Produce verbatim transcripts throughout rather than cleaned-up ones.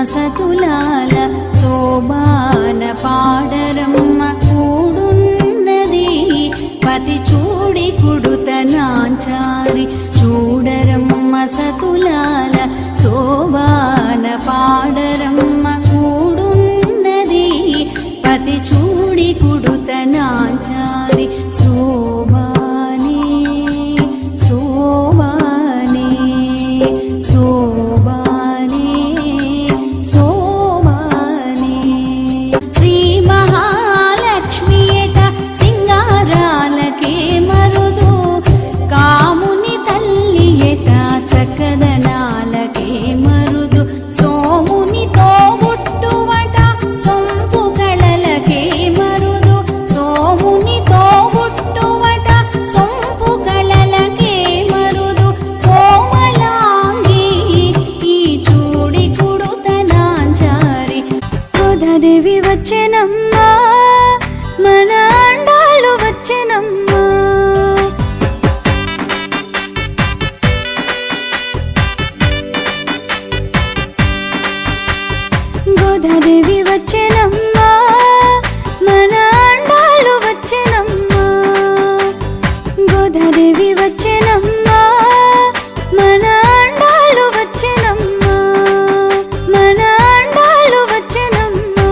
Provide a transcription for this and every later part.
సతులాల శోభాన పాడరమ్మ కూడున్నది పతి చూడి కుడుత నాంచారి చూడరమ్మ సతులాల శోభాన పాడరమ్మ కూడున్నది పతి చూడి కుడుత నాంచారి శోభానే శోభానే శోభానే శోభానే శ్రీ మహాలక్ష్మి ఎట సింగారాలకే మరుదు కాముని తల్లి ఎట చక్కదనాలకే మరుదు సోమునితో బుట్టువట సొంపు కళలకే మరుదు సోమునితో బుట్టువట సొంపు కళలకే మరుదు కోమలాంగి ఈ చూడి కుడుతనాంచారి గోదాదేవి వచ్చెనమ్మా మన అండాళ్ళు వచ్చెనమ్మా గోదాదేవి వచ్చెనమ్మా మన అండాళ్ళు వచ్చెనమ్మా గోదాదేవి వచ్చెనమ్మా మన అండాళ్ళు వచ్చెనమ్మా మన అండాళ్ళు వచ్చెనమ్మా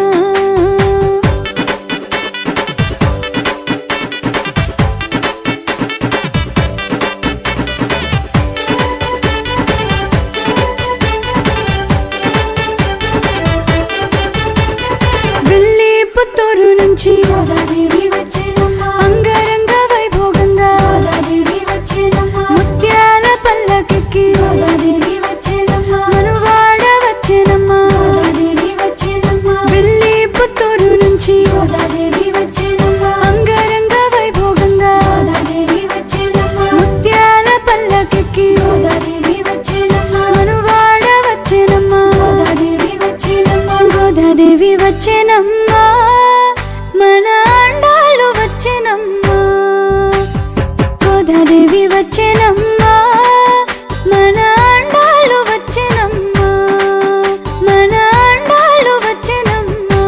వెళ్ళి పుత్తూరు నుంచి గోదాదేవి వచ్చెనమ్మా అంగరంగ వైభోగంగా గోదాదేవి వచ్చెనమ్మా ముత్యాల పల్లకెక్కి గోదాదేవి వచ్చెనమ్మా మనువాడ వచ్చెనమ్మా గోదాదేవి వచ్చెనమ్మా వెళ్ళి పుత్తూరు నుంచి గోదాదేవి వచ్చెనమ్మా అంగరంగ వైభోగంగా గోదాదేవి వచ్చెనమ్మా ముత్యాల పల్లకెక్కి గోదాదేవి వచ్చెనమ్మా మనువాడ వచ్చెనమ్మా గోదాదేవి వచ్చెనమ్మా గోదాదేవి వచ్చెనమ్మా మన అండాళ్ళు వచ్చెనమ్మా గోదాదేవి వచ్చెనమ్మా మన అండాళ్ళు వచ్చెనమ్మా మన అండాళ్ళు వచ్చెనమ్మా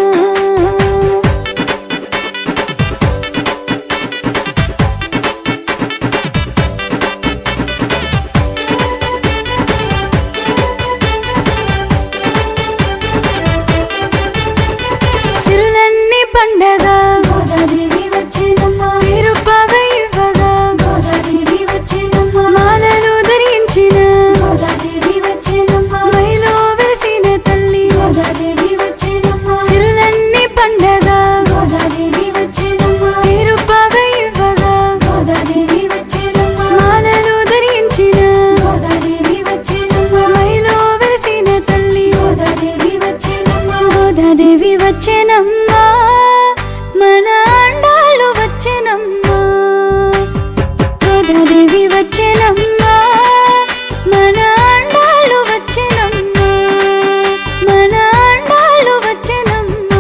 సిరులన్నీ పండగ గోదాదేవి వచ్చెనమ్మా తిరుపవ ఇవ్వగా గోదాదేవి వచ్చెనమ్మా మాలలు ధరించిన గోదాదేవి వచ్చెనమ్మా మైలో వెలిసిన తల్లి గోదాదేవి వచ్చెనమ్మా సిరులన్నీ పండగ గోదాదేవి వచ్చెనమ్మా తిరుపవ ఇవ్వగా గోదాదేవి వచ్చెనమ్మా మాలలు ధరించిన గోదాదేవి వచ్చెనమ్మా మైలో వెలిసిన తల్లి గోదాదేవి వచ్చెనమ్మా గోదాదేవి వచ్చెనమ్మా మన అండాళ్ళు వచ్చెనమ్మా గోదాదేవి వచ్చెనమ్మా మన అండాళ్ళు వచ్చెనమ్మా మన అండాళ్ళు వచ్చెనమ్మా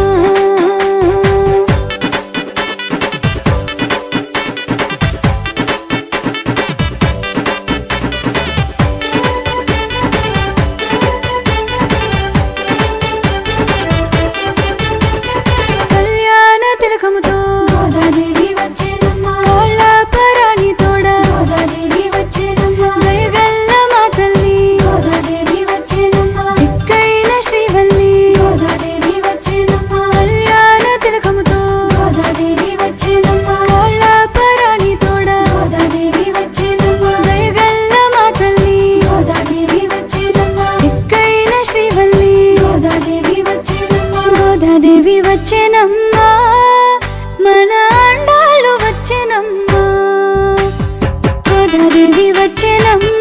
కళ్యాణ తిలకముతో గోదాదేవి వచ్చెనమ్మా కోళ్ళ పరాని తోడ గోదాదేవి వచ్చెనమ్మా దయగల్ల మా తల్లి గోదాదేవి వచ్చెనమ్మా దిక్కైన శ్రీవల్లి గోదాదేవి వచ్చెనమ్మా కళ్యాణ తిలకముతో గోదాదేవి వచ్చెనమ్మా కోళ్ళ పరాని తోడ గోదాదేవి వచ్చెనమ్మా దయగల్ల మా తల్లి గోదాదేవి వచ్చెనమ్మా దిక్కైన శ్రీవల్లి గోదాదేవి వచ్చెనమ్మా గోదాదేవి వచ్చెనమ్మా మన అండాళ్ళు వచ్చెనమ్మా గోదాదేవి వచ్చెనమ్మా